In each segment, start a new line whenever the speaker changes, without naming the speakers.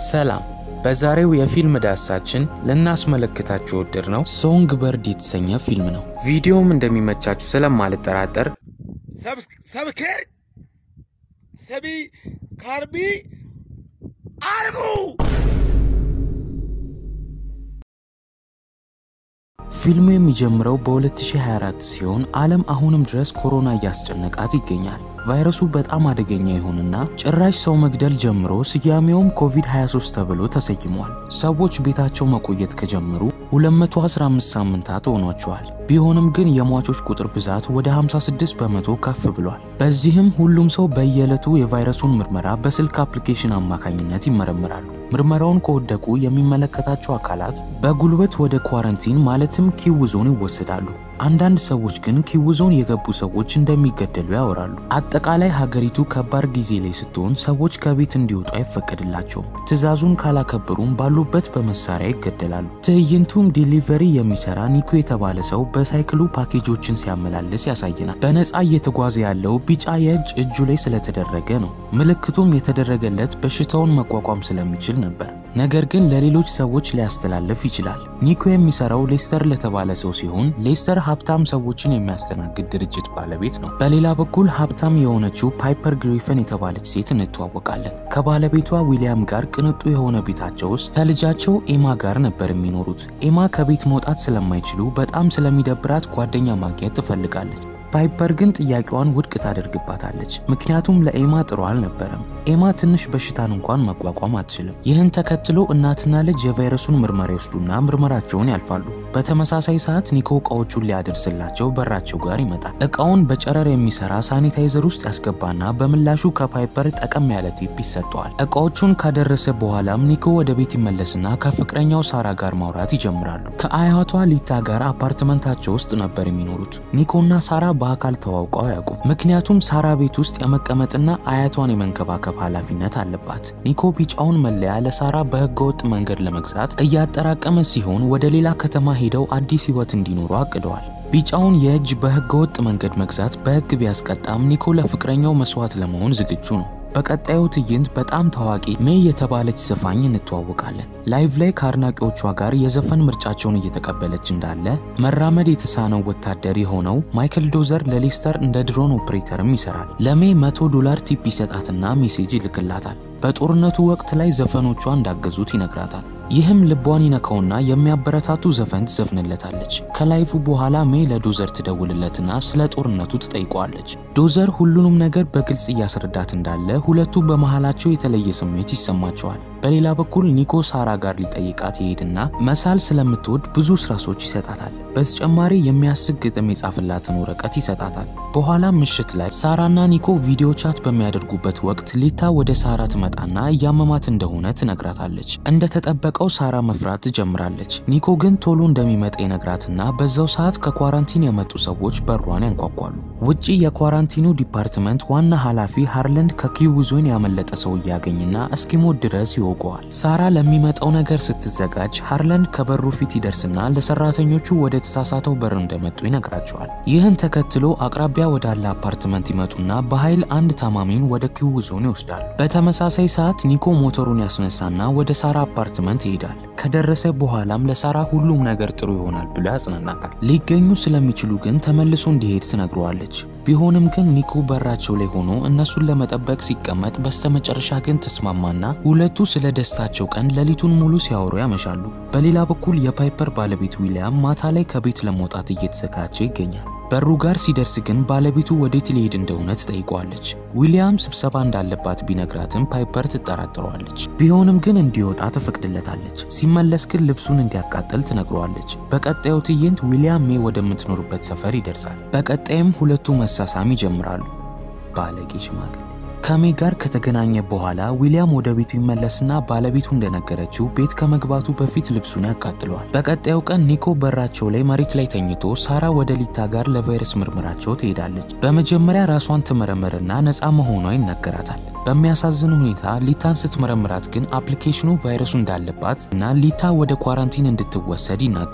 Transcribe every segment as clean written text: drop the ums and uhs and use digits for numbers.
ሰላም በዛሬው የፊልም ዳሳችን ለናስመለከታችሁ ወደድነው ሶንግበርድ የተሰኘ ፊልም ነው። ቪዲዮም እንደሚመቻችሁ ስለማልጠራጠር
ሰብከር ሰቢ ካርቢ አርጉ።
ፊልሙ የሚጀምረው በ2024 ሲሆን ዓለም አሁንም ድረስ ኮሮና ያስጨነቃት ይገኛል። ቫይረሱ በጣም አደገኛ ይሆንና ጭራሽ ሰው መግደል ጀምሮ ስያሜውም ኮቪድ-23 ተብሎ ተሰይሟል። ሰዎች ቤታቸው መቆየት ከጀመሩ 215 ሳምንታት ሆኗቸዋል። ቢሆንም ግን የሟቾች ቁጥር ብዛት ወደ 56 በመቶ ከፍ ብሏል። በዚህም ሁሉም ሰው በየዕለቱ የቫይረሱን ምርመራ በስልክ አፕሊኬሽን አማካኝነት ይመረምራሉ። ምርመራውን ከወደቁ የሚመለከታቸው አካላት በጉልበት ወደ ኳረንቲን ማለትም ኪው ዞን ይወሰዳሉ። አንዳንድ ሰዎች ግን ኪው ዞን የገቡ ሰዎች እንደሚገደሉ ያወራሉ። አጠቃላይ ሀገሪቱ ከባድ ጊዜ ላይ ስትሆን ሰዎች ከቤት እንዲወጡ አይፈቀድላቸውም። ትዕዛዙን ካላከበሩም ባሉበት በመሳሪያ ይገደላሉ። ትዕይንቱም ዲሊቨሪ የሚሰራ ኒኮ የተባለ ሰው በሳይክሉ ፓኬጆችን ሲያመላልስ ያሳየናል። በነፃ እየተጓዘ ያለው ቢጫ የእጅ እጁ ላይ ስለተደረገ ነው። ምልክቱም የተደረገለት በሽታውን መቋቋም ስለሚችል ነበር። ነገር ግን ለሌሎች ሰዎች ሊያስተላልፍ ይችላል። ኒኮ የሚሰራው ሌስተር ለተባለ ሰው ሲሆን ሌስተር ሀብታም ሰዎችን የሚያስተናግድ ድርጅት ባለቤት ነው። በሌላ በኩል ሀብታም የሆነችው ፓይፐር ግሪፈን የተባለች ሴት እንተዋወቃለን። ከባለቤቷ ዊሊያም ጋር ቅንጡ የሆነ ቤታቸው ውስጥ ከልጃቸው ኤማ ጋር ነበር የሚኖሩት። ኤማ ከቤት መውጣት ስለማይችሉ በጣም ስለሚደብራት ጓደኛ ማግኘት ትፈልጋለች። ፓይፐር ግን ጥያቄዋን ውድቅ ታደርግባታለች። ምክንያቱም ለኤማ ጥሩ አልነበረም። ኤማ ትንሽ በሽታን እንኳን መቋቋም አትችልም። ይህን ተከትሎ እናትና ልጅ የቫይረሱን ምርመራ ይወስዱና ምርመራቸውን ያልፋሉ። በተመሳሳይ ሰዓት ኒኮ እቃዎቹን ሊያደርስላቸው በራቸው ጋር ይመጣል። እቃውን በጨረር የሚሰራ ሳኒታይዘር ውስጥ ያስገባና በምላሹ ከፓይፐር ጠቀም ያለ ቲፕ ይሰጠዋል። እቃዎቹን ካደረሰ በኋላም ኒኮ ወደ ቤት ይመለስና ከፍቅረኛው ሳራ ጋር ማውራት ይጀምራሉ። ከአያቷ ሊታ ጋር አፓርትመንታቸው ውስጥ ነበር የሚኖሩት። ኒኮና ሳራ በአካል ተዋውቀው ያውቁ። ምክንያቱም ሳራ ቤት ውስጥ የመቀመጥና አያቷን የመንከባከብ ኃላፊነት አለባት። ኒኮ ቢጫውን መለያ ለሳራ በህገወጥ መንገድ ለመግዛት እያጠራቀመ ሲሆን ወደ ሌላ ከተማ ሄደው አዲስ ህይወት እንዲኖሩ አቅደዋል። ቢጫውን የእጅ በህገወጥ መንገድ መግዛት በህግ ቢያስቀጣም ኒኮ ለፍቅረኛው መስዋዕት ለመሆን ዝግጁ ነው። በቀጣዩ ትዕይንት በጣም ታዋቂ ሜይ የተባለች ዘፋኝ እንተዋወቃለን። ላይቭ ላይ ከአድናቂዎቿ ጋር የዘፈን ምርጫቸውን እየተቀበለች እንዳለ መራመድ የተሳነው ወታደር የሆነው ማይክል ዶዘር ለሌስተር እንደ ድሮን ኦፕሬተርም ይሰራል። ለሜይ $100 ቲፕ ይሰጣትና ሜሴጅ ይልክላታል። በጦርነቱ ወቅት ላይ ዘፈኖቿ እንዳገዙት ይነግራታል። ይህም ልቧን ይነካውና የሚያበረታቱ ዘፈን ትዘፍንለታለች። ከላይፉ በኋላ ሜይ ለዶዘር ትደውልለትና ስለ ጦርነቱ ትጠይቀዋለች። ዶዘር ሁሉንም ነገር በግልጽ እያስረዳት እንዳለ ሁለቱ በመሃላቸው የተለየ ስሜት ይሰማቸዋል። በሌላ በኩል ኒኮ ሳራ ጋር ሊጠይቃት ይሄድና መሳል ስለምትወድ ብዙ ስራሶች ይሰጣታል። በተጨማሪ የሚያስቅ ግጥም የጻፈላትን ወረቀት ይሰጣታል። በኋላ ምሽት ላይ ሳራና ኒኮ ቪዲዮ ቻት በሚያደርጉበት ወቅት ሊታ ወደ ሳራ ትመጣና እያመማት እንደሆነ ትነግራታለች። እንደተጠበቀው ሳራ መፍራት ትጀምራለች። ኒኮ ግን ቶሎ እንደሚመጣ ይነግራትና በዛው ሰዓት ከኳራንቲን የመጡ ሰዎች በሯን ያንኳኳሉ። ውጪ የኳራንቲኑ ዲፓርትመንት ዋና ኃላፊ ሃርላንድ ከኪው ዞን ያመለጠ ሰው ያገኝና እስኪሞት ድረስ ይወቀዋል። ሳራ ለሚመጣው ነገር ስትዘጋጅ ሃርላንድ ከበሩ ፊት ይደርስና ለሰራተኞቹ ወደ ተሳሳተው በር እንደመጡ ይነግራቸዋል። ይህን ተከትሎ አቅራቢያ ወዳለ አፓርትመንት ይመጡና በኃይል አንድ ታማሚን ወደ ኪው ዞን ይወስዳሉ። በተመሳሳይ ሰዓት ኒኮ ሞተሩን ያስነሳና ወደ ሳራ አፓርትመንት ይሄዳል። ከደረሰ በኋላም ለሳራ ሁሉም ነገር ጥሩ ይሆናል ብሎ ያጽናናታል። ሊገኙ ስለሚችሉ ግን ተመልሶ እንዲሄድ ትነግረዋለች። ቢሆንም ግን ኒኮ በራቸው ላይ ሆኖ እነሱን ለመጠበቅ ሲቀመጥ በስተመጨረሻ ግን ተስማማና ሁለቱ ስለ ደስታቸው ቀን ሌሊቱን ሙሉ ሲያወሩ ያመሻሉ። በሌላ በኩል የፓይፐር ባለቤት ዊሊያም ማታ ላይ ከቤት ለመውጣት እየተዘጋጀ ይገኛል። በሩ ጋር ሲደርስ ግን ባለቤቱ ወዴት ሊሄድ እንደሆነ ትጠይቀዋለች። ዊሊያም ስብሰባ እንዳለባት ቢነግራትም ፓይፐር ትጠራጥረዋለች። ቢሆንም ግን እንዲወጣ ትፈቅድለታለች። ሲመለስ ግን ልብሱን እንዲያቃጥል ትነግረዋለች። በቀጣዩ ትዕይንት ዊሊያም ሜይ ወደምትኖርበት ሰፈር ይደርሳል። በቀጣይም ሁለቱ መሳሳም ይጀምራሉ። ባለጌ ሽማግሌ ከሜይ ጋር ከተገናኘ በኋላ ዊሊያም ወደ ቤቱ ይመለስና ባለቤቱ እንደነገረችው ቤት ከመግባቱ በፊት ልብሱን ያቃጥለዋል። በቀጣዩ ቀን ኒኮ በራቸው ላይ መሬት ላይ ተኝቶ ሳራ ወደ ሊታ ጋር ለቫይረስ ምርመራቸው ትሄዳለች። በመጀመሪያ ራሷን ትመረምርና ነፃ መሆኗ ይነገራታል። በሚያሳዝን ሁኔታ ሊታን ስትመረምራት ግን አፕሊኬሽኑ ቫይረሱ እንዳለባት እና ሊታ ወደ ኳራንቲን እንድትወሰድ ይናገራል።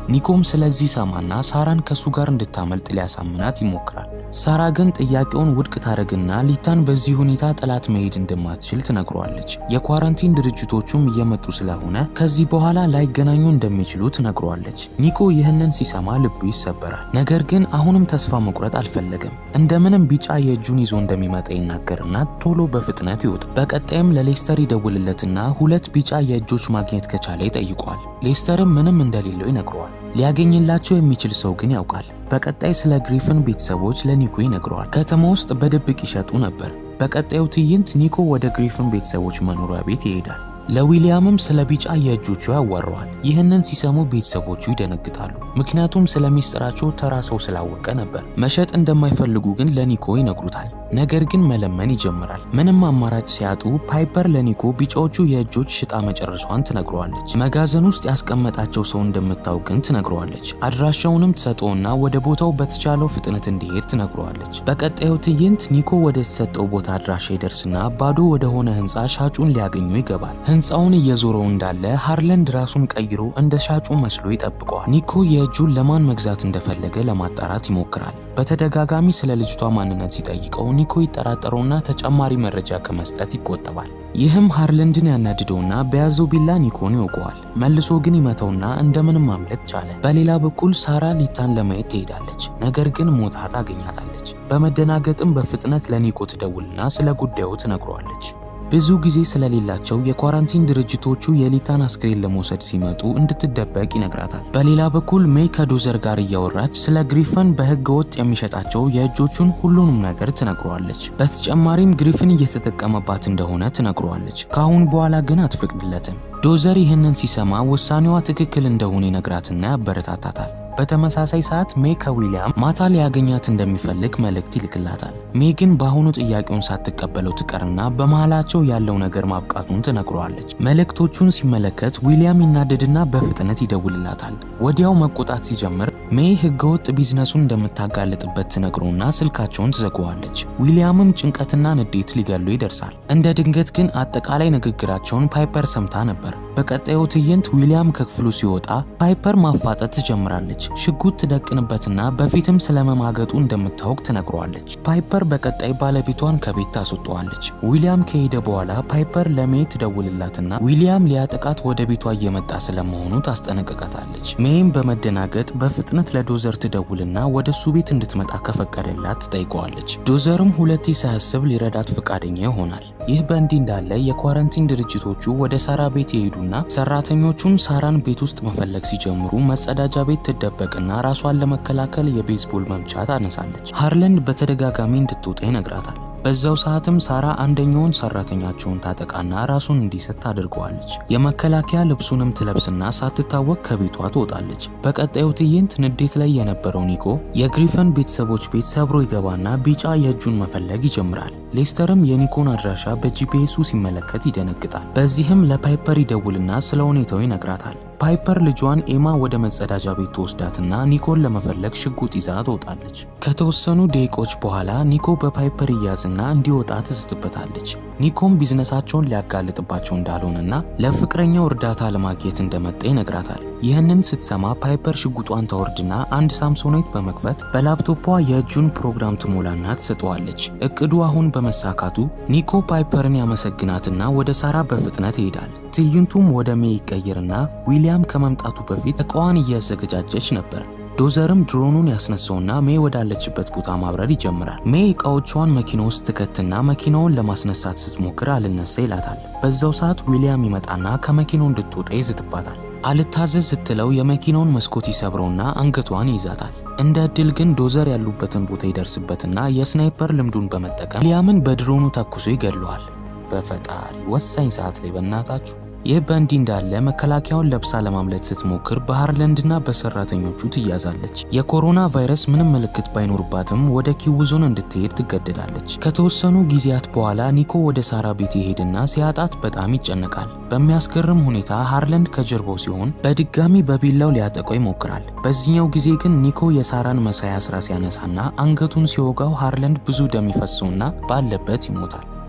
ኒኮም ስለዚህ ሰማና ሳራን ከሱ ጋር እንድታመልጥ ሊያሳምናት ይሞክራል። ሳራ ግን ጥያቄውን ውድቅ ታደርግና ሊታን በዚህ ሁኔታ ጥላት መሄድ እንደማትችል ትነግረዋለች። የኳራንቲን ድርጅቶቹም እየመጡ ስለሆነ ከዚህ በኋላ ላይገናኙ እንደሚችሉ ትነግረዋለች። ኒኮ ይህንን ሲሰማ ልቡ ይሰበራል። ነገር ግን አሁንም ተስፋ መቁረጥ አልፈለገም። እንደምንም ቢጫ የእጁን ይዞ እንደሚመጣ ይናገርና ቶሎ በፍጥነት ይወጣል። በቀጣይም ለሌስተር ይደውልለትና 2 ቢጫ የእጆች ማግኘት ከቻለ ይጠይቀዋል። ሌስተርም ምንም እንደሌለው ይነግረዋል። ሊያገኝላቸው የሚችል ሰው ግን ያውቃል። በቀጣይ ስለ ግሪፍን ቤተሰቦች ለኒኮ ይነግረዋል። ከተማ ውስጥ በድብቅ ይሸጡ ነበር። በቀጣዩ ትዕይንት ኒኮ ወደ ግሪፍን ቤተሰቦች መኖሪያ ቤት ይሄዳል። ለዊሊያምም ስለ ቢጫ የእጆቹ ያወራዋል። ይህንን ሲሰሙ ቤተሰቦቹ ይደነግጣሉ። ምክንያቱም ስለ ሚስጥራቸው ተራ ሰው ስላወቀ ነበር። መሸጥ እንደማይፈልጉ ግን ለኒኮ ይነግሩታል። ነገር ግን መለመን ይጀምራል። ምንም አማራጭ ሲያጡ ፓይፐር ለኒኮ ቢጫዎቹ የእጆች ሽጣ መጨረሷን ትነግረዋለች። መጋዘን ውስጥ ያስቀመጣቸው ሰው እንደምታውቅን ትነግረዋለች። አድራሻውንም ትሰጠውና ወደ ቦታው በተቻለው ፍጥነት እንዲሄድ ትነግረዋለች። በቀጣዩ ትዕይንት ኒኮ ወደ ተሰጠው ቦታ አድራሻ ይደርስና ባዶ ወደ ሆነ ህንፃ ሻጩን ሊያገኙ ይገባል። ህንፃውን እየዞረው እንዳለ ሃርላንድ ራሱን ቀይሮ እንደ ሻጩ መስሎ ይጠብቀዋል። ኒኮ የእጁን ለማን መግዛት እንደፈለገ ለማጣራት ይሞክራል። በተደጋጋሚ ስለ ልጅቷ ማንነት ሲጠይቀው ኒኮ ይጠራጠረውና ተጨማሪ መረጃ ከመስጠት ይቆጠባል። ይህም ሃርላንድን ያናድደውና በያዘው ቢላ ኒኮን ይወገዋል። መልሶ ግን ይመተውና እንደምንም ማምለጥ ቻለ። በሌላ በኩል ሳራ ሊታን ለማየት ትሄዳለች። ነገር ግን ሞታ ታገኛታለች። በመደናገጥም በፍጥነት ለኒኮ ትደውልና ስለ ጉዳዩ ትነግረዋለች። ብዙ ጊዜ ስለሌላቸው የኳራንቲን ድርጅቶቹ የሊታን አስክሬን ለመውሰድ ሲመጡ እንድትደበቅ ይነግራታል። በሌላ በኩል ሜይ ከዶዘር ጋር እያወራች ስለ ግሪፍን በህገወጥ የሚሸጣቸው የእጆቹን ሁሉንም ነገር ትነግረዋለች። በተጨማሪም ግሪፍን እየተጠቀመባት እንደሆነ ትነግረዋለች። ካሁን በኋላ ግን አትፈቅድለትም። ዶዘር ይህንን ሲሰማ ውሳኔዋ ትክክል እንደሆነ ይነግራትና ያበረታታታል። በተመሳሳይ ሰዓት ሜይ ከዊሊያም ማታ ሊያገኛት እንደሚፈልግ መልእክት ይልክላታል። ሜይ ግን በአሁኑ ጥያቄውን ሳትቀበለው ትቀርና በመሃላቸው ያለው ነገር ማብቃቱን ትነግረዋለች። መልእክቶቹን ሲመለከት ዊሊያም ይናደድና በፍጥነት ይደውልላታል። ወዲያው መቆጣት ሲጀምር ሜይ ህገወጥ ቢዝነሱን እንደምታጋልጥበት ትነግረውና ስልካቸውን ትዘጋዋለች። ዊሊያምም ጭንቀትና ንዴት ሊገሉ ይደርሳል። እንደ ድንገት ግን አጠቃላይ ንግግራቸውን ፓይፐር ሰምታ ነበር። በቀጣዩ ትዕይንት ዊሊያም ከክፍሉ ሲወጣ ፓይፐር ማፋጠጥ ትጀምራለች። ሽጉጥ ትደቅንበትና በፊትም ስለመማገጡ እንደምታውቅ ትነግረዋለች። ፓይፐር በቀጣይ ባለቤቷን ከቤት ታስወጣዋለች። ዊሊያም ከሄደ በኋላ ፓይፐር ለሜይ ትደውልላትና ዊሊያም ሊያጠቃት ወደ ቤቷ እየመጣ ስለመሆኑ ታስጠነቅቃታለች። ሜይም በመደናገጥ በፍጥነት ለዶዘር ትደውልና ወደሱ ቤት እንድትመጣ ከፈቀደላት ትጠይቀዋለች። ዶዘርም ሁለቴ ሳያስብ ሊረዳት ፈቃደኛ ይሆናል። ይህ በእንዲህ እንዳለ የኳራንቲን ድርጅቶቹ ወደ ሳራ ቤት ይሄዱና ሰራተኞቹን ሳራን ቤት ውስጥ መፈለግ ሲጀምሩ መጸዳጃ ቤት ትደበቅና ራሷን ለመከላከል የቤዝቦል መምቻ ታነሳለች። ሃርላንድ በተደጋጋሚ እንድትወጣ ይነግራታል። በዛው ሰዓትም ሳራ አንደኛውን ሰራተኛቸውን ታጠቃና ራሱን እንዲሰጥ ታደርገዋለች። የመከላከያ ልብሱንም ትለብስና ሳትታወቅ ከቤቷ ትወጣለች። በቀጣዩ ትዕይንት ንዴት ላይ የነበረው ኒኮ የግሪፈን ቤተሰቦች ቤት ሰብሮ ይገባና ቢጫ የእጁን መፈለግ ይጀምራል። ሌስተርም የኒኮን አድራሻ በጂፒኤሱ ሲመለከት ይደነግጣል። በዚህም ለፓይፐር ይደውልና ስለ ሁኔታው ይነግራታል። ፓይፐር ልጇን ኤማ ወደ መጸዳጃ ቤት ተወስዳትና ኒኮን ለመፈለግ ሽጉጥ ይዛ ትወጣለች። ከተወሰኑ ደቂቆች በኋላ ኒኮ በፓይፐር ይያዝና እንዲወጣ ትዝትበታለች። ኒኮም ቢዝነሳቸውን ሊያጋልጥባቸው እንዳልሆነና ለፍቅረኛው እርዳታ ለማግኘት እንደመጣ ይነግራታል። ይህንን ስትሰማ ፓይፐር ሽጉጧን ታወርድና አንድ ሳምሶኔት በመክፈት በላፕቶፖ የእጁን ፕሮግራም ትሞላና ትሰጠዋለች። እቅዱ አሁን በመሳካቱ ኒኮ ፓይፐርን ያመሰግናትና ወደ ሳራ በፍጥነት ይሄዳል። ትዕይንቱም ወደ ሜይ ይቀየርና ዊሊያም ከመምጣቱ በፊት እቃዋን እያዘገጃጀች ነበር። ዶዘርም ድሮኑን ያስነሳውና ሜይ ወዳለችበት ቦታ ማብረር ይጀምራል። ሜይ እቃዎቿን መኪና ውስጥ ትከትና መኪናውን ለማስነሳት ስትሞክር አልነሳ ይላታል። በዛው ሰዓት ዊሊያም ይመጣና ከመኪናው እንድትወጣ ይዝትባታል። አልታዘዝ ስትለው የመኪናውን መስኮት ይሰብረውና አንገቷን ይይዛታል። እንደ እድል ግን ዶዘር ያሉበትን ቦታ ይደርስበትና የስናይፐር ልምዱን በመጠቀም ዊሊያምን በድሮኑ ተኩሶ ይገለዋል። በፈጣሪ ወሳኝ ሰዓት ላይ በእናታችሁ። ይህ በእንዲህ እንዳለ መከላከያውን ለብሳ ለማምለጥ ስትሞክር በሃርላንድና በሰራተኞቹ ትያዛለች። የኮሮና ቫይረስ ምንም ምልክት ባይኖርባትም ወደ ኪውዞን እንድትሄድ ትገደዳለች። ከተወሰኑ ጊዜያት በኋላ ኒኮ ወደ ሳራ ቤት ይሄድና ሲያጣት በጣም ይጨነቃል። በሚያስገርም ሁኔታ ሃርላንድ ከጀርባው ሲሆን በድጋሚ በቢላው ሊያጠቀው ይሞክራል። በዚህኛው ጊዜ ግን ኒኮ የሳራን መሳያ ስራ ሲያነሳና አንገቱን ሲወጋው ሃርላንድ ብዙ ደም ይፈሰውና ባለበት ይሞታል።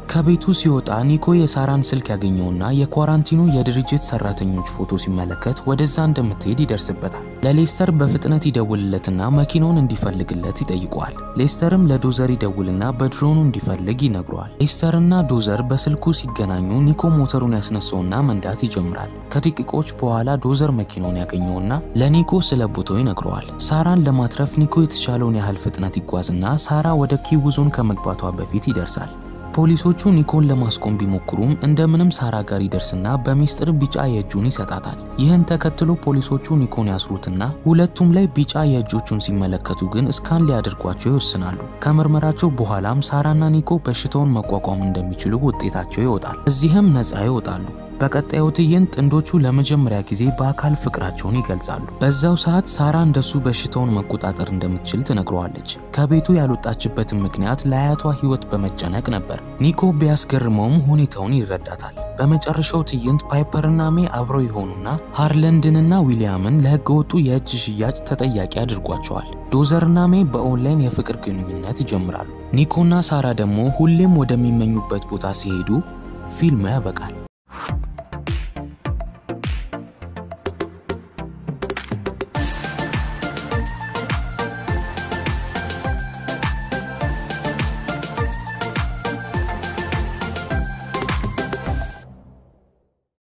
ከቤቱ ሲወጣ ኒኮ የሳራን ስልክ ያገኘውና የኳራንቲኑ የድርጅት ሰራተኞች ፎቶ ሲመለከት ወደዛ እንደምትሄድ ይደርስበታል። ለሌስተር በፍጥነት ይደውልለትና መኪናውን እንዲፈልግለት ይጠይቀዋል። ሌስተርም ለዶዘር ይደውልና በድሮኑ እንዲፈልግ ይነግረዋል። ሌስተርና ዶዘር በስልኩ ሲገናኙ ኒኮ ሞተሩን ያስነሳውና መንዳት ይጀምራል። ከደቂቆች በኋላ ዶዘር መኪናውን ያገኘውና ለኒኮ ስለ ቦታው ይነግረዋል። ሳራን ለማትረፍ ኒኮ የተቻለውን ያህል ፍጥነት ይጓዝና ሳራ ወደ ኪው ዞን ከመግባቷ በፊት ይደርሳል። ፖሊሶቹ ኒኮን ለማስቆም ቢሞክሩም እንደምንም ሳራ ጋር ይደርስና በሚስጥር ቢጫ የእጁን ይሰጣታል። ይህን ተከትሎ ፖሊሶቹ ኒኮን ያስሩትና ሁለቱም ላይ ቢጫ የእጆቹን ሲመለከቱ ግን እስካን ሊያደርጓቸው ይወስናሉ። ከምርመራቸው በኋላም ሳራና ኒኮ በሽታውን መቋቋም እንደሚችሉ ውጤታቸው ይወጣል። እዚህም ነፃ ይወጣሉ። በቀጣዩ ትዕይንት ጥንዶቹ ለመጀመሪያ ጊዜ በአካል ፍቅራቸውን ይገልጻሉ። በዛው ሰዓት ሳራ እንደሱ በሽታውን መቆጣጠር እንደምትችል ትነግረዋለች። ከቤቱ ያልወጣችበትን ምክንያት ለአያቷ ህይወት በመጨነቅ ነበር። ኒኮ ቢያስገርመውም ሁኔታውን ይረዳታል። በመጨረሻው ትዕይንት ፓይፐርና ሜ አብረው ይሆኑና ሃርለንድንና ዊሊያምን ለህገወጡ የእጅ ሽያጭ ተጠያቂ አድርጓቸዋል። ዶዘርና ሜ በኦንላይን የፍቅር ግንኙነት ይጀምራሉ። ኒኮና ሳራ ደግሞ ሁሌም ወደሚመኙበት ቦታ ሲሄዱ ፊልሙ ያበቃል።